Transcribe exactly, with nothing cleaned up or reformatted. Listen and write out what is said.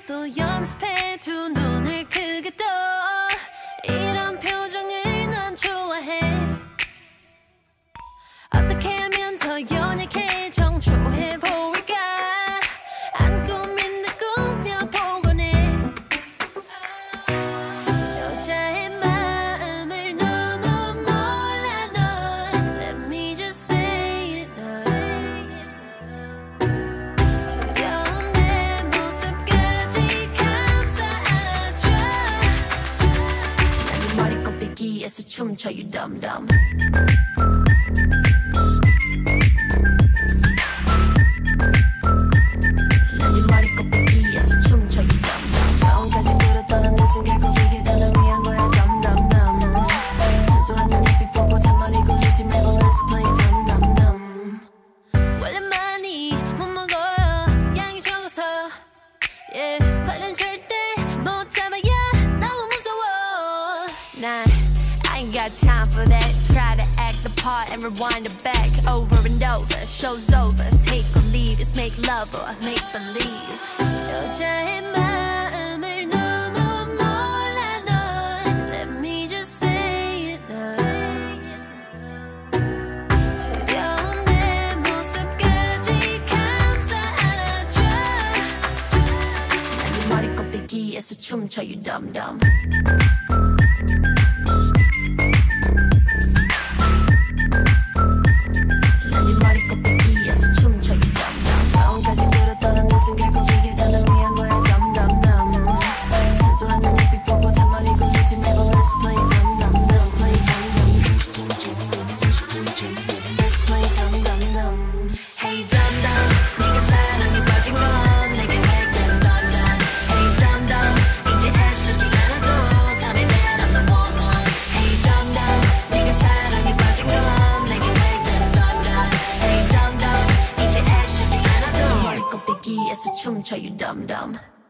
또 연습해 두 눈을 크게 떠 이런 표정을 난 좋아해 어떻게 하면 더 연약해 정초해 보일까 안 꾸민 듯 꾸며보곤 해 여자의 마음을 너무 몰라 넌 Let me just say it 차가운 내 모습까지 감싸 안아줘 난 네 머리 꼭대기에서 춤춰 you dumb dumb I ain't got time for that. Try to act the part and rewind it back over and over. Show's over. Take or leave. It's make love or make believe. 여자의 마음을 너무 몰라 넌 Let me just say it now. 차가운 내 모습까지 감싸 안아줘 난 네 머리 꼭대기에서 춤춰 you dumb dumb 춤춰 you dumb dumb